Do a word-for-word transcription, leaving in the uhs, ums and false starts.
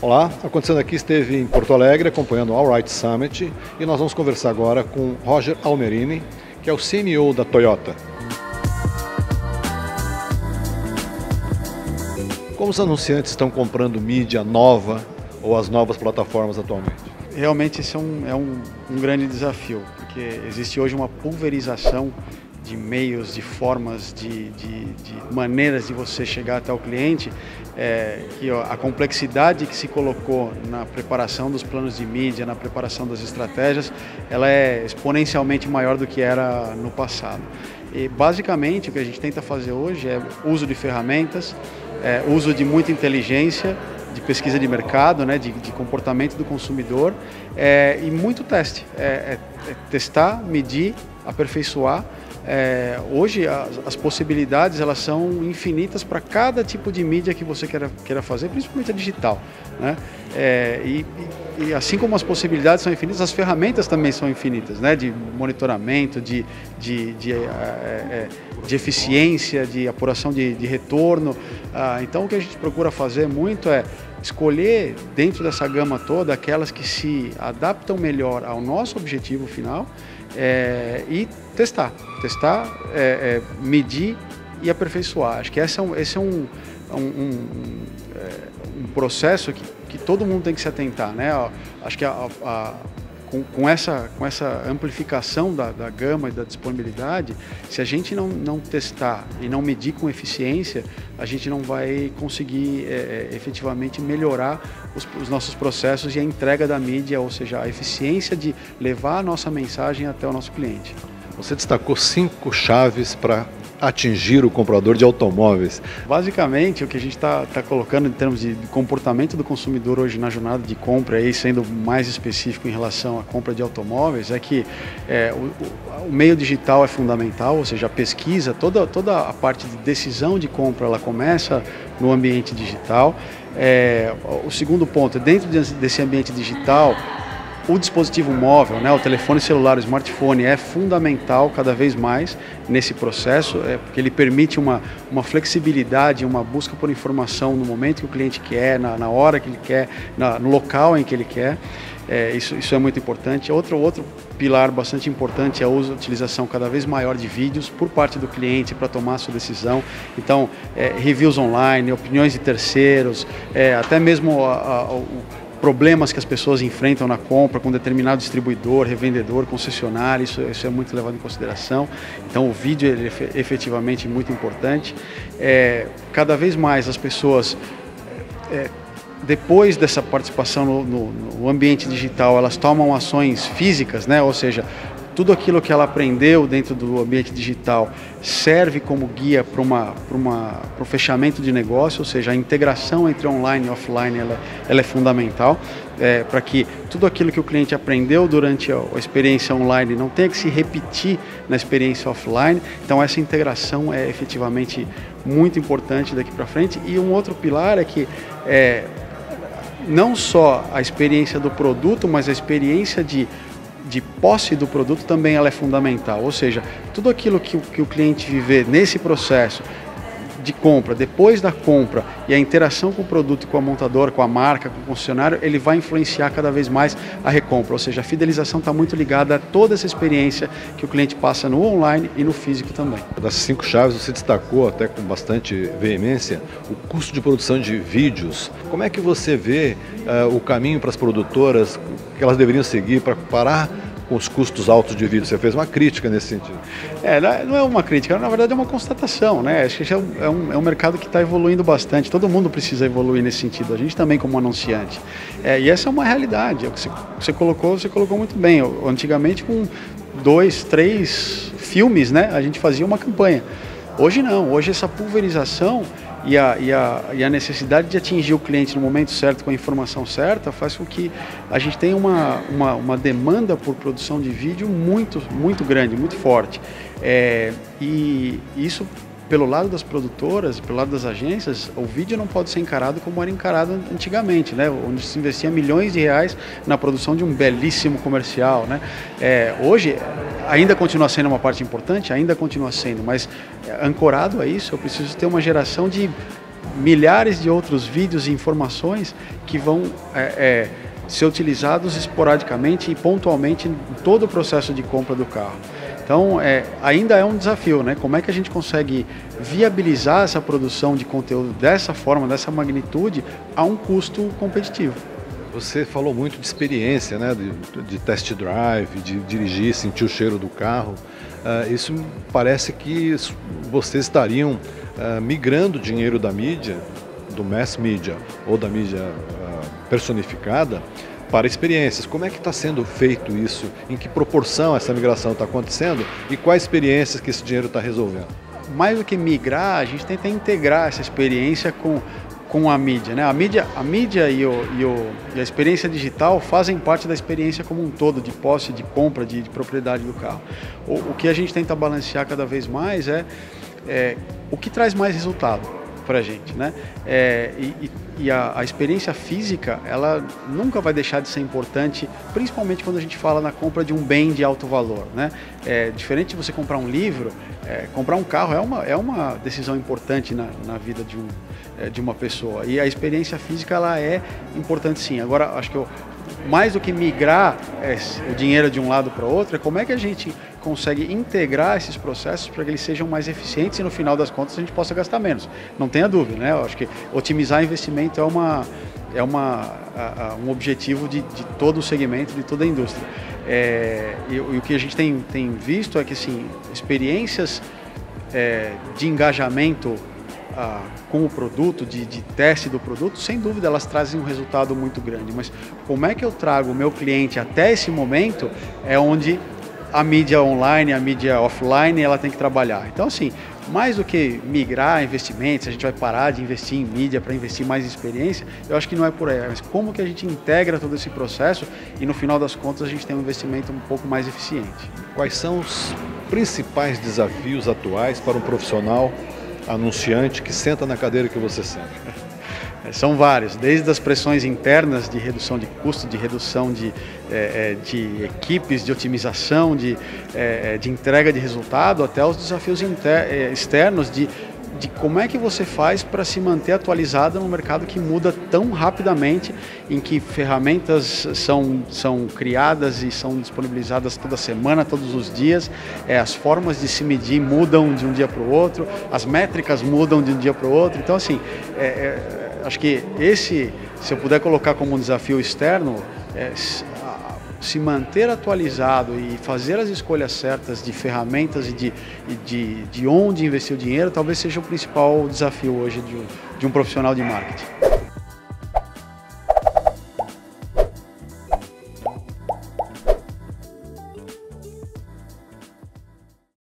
Olá, acontecendo aqui, esteve em Porto Alegre acompanhando o Allright Summit e nós vamos conversar agora com Roger Almerini, que é o C M O da Toyota. Como os anunciantes estão comprando mídia nova ou as novas plataformas atualmente? Realmente esse é um, é um, um grande desafio, porque existe hoje uma pulverização de meios, de formas, de, de, de maneiras de você chegar até o cliente, é, que ó, a complexidade que se colocou na preparação dos planos de mídia, na preparação das estratégias, ela é exponencialmente maior do que era no passado. E basicamente o que a gente tenta fazer hoje é uso de ferramentas, é, uso de muita inteligência, de pesquisa de mercado, né, de, de comportamento do consumidor é, e muito teste, é, é, é testar, medir, aperfeiçoar. É, hoje as, as possibilidades elas são infinitas para cada tipo de mídia que você queira, queira fazer, principalmente a digital, né? É, e, e, e assim como as possibilidades são infinitas, as ferramentas também são infinitas, né? De monitoramento, de, de, de, é, é, de eficiência, de apuração de, de retorno. Ah, então o que a gente procura fazer muito é escolher dentro dessa gama toda aquelas que se adaptam melhor ao nosso objetivo final é, e testar, testar, é, é, medir e aperfeiçoar. Acho que esse é um, esse é um, um, um, um processo que, que todo mundo tem que se atentar, né? Acho que a, a, com, com, essa, com essa amplificação da, da gama e da disponibilidade, se a gente não, não testar e não medir com eficiência, a gente não vai conseguir é, efetivamente melhorar os, os nossos processos e a entrega da mídia, ou seja, a eficiência de levar a nossa mensagem até o nosso cliente. Você destacou cinco chaves para atingir o comprador de automóveis. Basicamente, o que a gente está tá colocando em termos de comportamento do consumidor hoje na jornada de compra, aí, sendo mais específico em relação à compra de automóveis, é que é, o, o meio digital é fundamental, ou seja, a pesquisa, toda, toda a parte de decisão de compra, ela começa no ambiente digital. É, o segundo ponto, dentro desse ambiente digital, o dispositivo móvel, né, o telefone celular, o smartphone é fundamental cada vez mais nesse processo, é, porque ele permite uma, uma flexibilidade, uma busca por informação no momento que o cliente quer, na, na hora que ele quer, na, no local em que ele quer. É, isso, isso é muito importante. Outro, outro pilar bastante importante é a uso, utilização cada vez maior de vídeos por parte do cliente para tomar a sua decisão. Então, é, reviews online, opiniões de terceiros, é, até mesmo a, a, o problemas que as pessoas enfrentam na compra com determinado distribuidor, revendedor, concessionário, isso, isso é muito levado em consideração. Então o vídeo ele é efetivamente muito importante. É, cada vez mais as pessoas, é, depois dessa participação no, no, no ambiente digital, elas tomam ações físicas, né? Ou seja, tudo aquilo que ela aprendeu dentro do ambiente digital serve como guia para uma, para uma, para o fechamento de negócio, ou seja, a integração entre online e offline ela, ela é fundamental, é, para que tudo aquilo que o cliente aprendeu durante a, a experiência online não tenha que se repetir na experiência offline. Então essa integração é efetivamente muito importante daqui para frente. E um outro pilar é que é, não só a experiência do produto, mas a experiência de de posse do produto também ela é fundamental, ou seja, tudo aquilo que, que o cliente viver nesse processo de compra, depois da compra e a interação com o produto, com a montadora, com a marca, com o concessionário, ele vai influenciar cada vez mais a recompra, ou seja, a fidelização está muito ligada a toda essa experiência que o cliente passa no online e no físico também. Das cinco chaves você destacou até com bastante veemência o custo de produção de vídeos. Como é que você vê uh, o caminho para as produtoras que elas deveriam seguir para parar com os custos altos de vídeo? Você fez uma crítica nesse sentido. É, não é uma crítica, na verdade é uma constatação, né? Acho que é um, é um, é um mercado que está evoluindo bastante, todo mundo precisa evoluir nesse sentido, a gente também como anunciante. É, e essa é uma realidade, é o que você, você colocou, você colocou muito bem. Antigamente com dois, três filmes, né, a gente fazia uma campanha. Hoje não, hoje essa pulverização e a, e, a, e a necessidade de atingir o cliente no momento certo, com a informação certa, faz com que a gente tenha uma, uma, uma demanda por produção de vídeo muito, muito grande, muito forte. É, e isso, pelo lado das produtoras, pelo lado das agências, o vídeo não pode ser encarado como era encarado antigamente, né? Onde se investia milhões de reais na produção de um belíssimo comercial, né? É, hoje, ainda continua sendo uma parte importante, ainda continua sendo, mas ancorado a isso, eu preciso ter uma geração de milhares de outros vídeos e informações que vão é, é, ser utilizados esporadicamente e pontualmente em todo o processo de compra do carro. Então, é, ainda é um desafio, né? Como é que a gente consegue viabilizar essa produção de conteúdo dessa forma, dessa magnitude, a um custo competitivo? Você falou muito de experiência, né? de, de test drive, de dirigir, sentir o cheiro do carro. Uh, isso parece que vocês estariam uh, migrando dinheiro da mídia, do mass media ou da mídia uh, personificada, para experiências. Como é que está sendo feito isso? Em que proporção essa migração está acontecendo? E quais experiências que esse dinheiro está resolvendo? Mais do que migrar, a gente tenta integrar essa experiência com, com a mídia, né? A mídia, a mídia e, o, e, o, e a experiência digital fazem parte da experiência como um todo, de posse, de compra, de, de propriedade do carro. O, o que a gente tenta balancear cada vez mais é, é o que traz mais resultado para a gente, né? É, e e a, a experiência física, ela nunca vai deixar de ser importante, principalmente quando a gente fala na compra de um bem de alto valor, né? É, diferente de você comprar um livro, é, comprar um carro é uma, é uma decisão importante na, na vida de, um, é, de uma pessoa. E a experiência física, ela é importante sim. Agora, acho que eu, mais do que migrar é, o dinheiro de um lado para o outro, é como é que a gente consegue integrar esses processos para que eles sejam mais eficientes e no final das contas a gente possa gastar menos. Não tenha dúvida, né? Eu acho que otimizar investimento é, uma, é uma, a, a, um objetivo de, de todo o segmento, de toda a indústria. É, e, e o que a gente tem, tem visto é que assim, experiências é, de engajamento Ah, com o produto, de, de teste do produto, sem dúvida elas trazem um resultado muito grande, mas como é que eu trago o meu cliente até esse momento é onde a mídia online, a mídia offline, ela tem que trabalhar. Então assim, mais do que migrar investimentos, a gente vai parar de investir em mídia para investir mais em experiência, eu acho que não é por aí, mas como que a gente integra todo esse processo e no final das contas a gente tem um investimento um pouco mais eficiente. Quais são os principais desafios atuais para um profissional anunciante que senta na cadeira que você senta? São vários, desde as pressões internas de redução de custo, de redução de, é, de equipes, de otimização, de, é, de entrega de resultado, até os desafios inter, externos de, de como é que você faz para se manter atualizado num mercado que muda tão rapidamente, em que ferramentas são, são criadas e são disponibilizadas toda semana, todos os dias, é, as formas de se medir mudam de um dia para o outro, as métricas mudam de um dia para o outro, então assim, é, é, acho que esse, se eu puder colocar como um desafio externo, é, se manter atualizado e fazer as escolhas certas de ferramentas e de, e de, de onde investir o dinheiro, talvez seja o principal desafio hoje de um, de um profissional de marketing.